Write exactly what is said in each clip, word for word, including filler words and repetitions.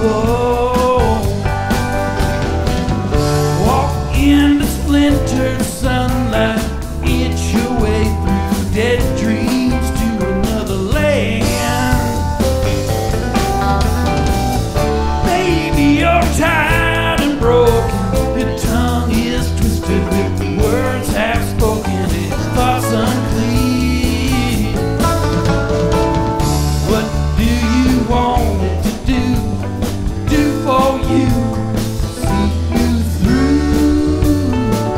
Walk in the splintered sunlight, itch your way through dead dreams to another land. Baby, you're tired and broken, your tongue is twisted with words half spoken and thoughts unclean. What do you want it to do, do for you, see you through?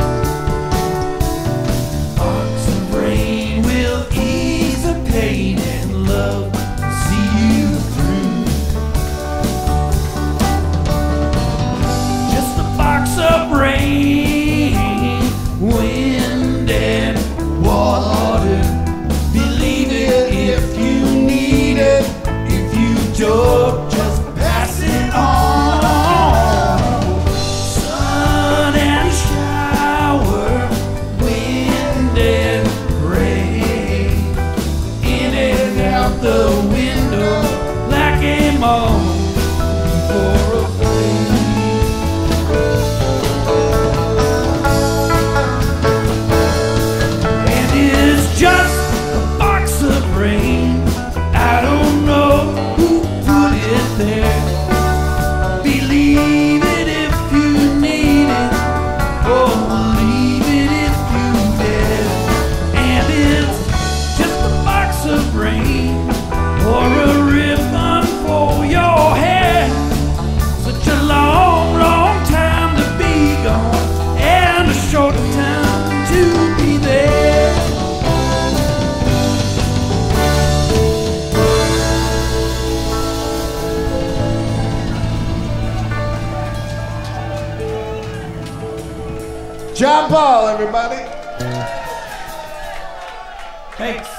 Arcs of rain will ease the pain and love see you through. Just a box of rain, wind and water. Believe it if you need it. If you don't, just pass it on. Sun and shower, wind and rain, in and out the window like a moth before a flame. And it's just a box of rain. I don't know who put it there. Believe it if you need it, or believe it if you dare. And it's just a box of rain, or a ribbon for your hair. Such a long, long time to be gone, and a short time to be there. John Paul, everybody. Thanks.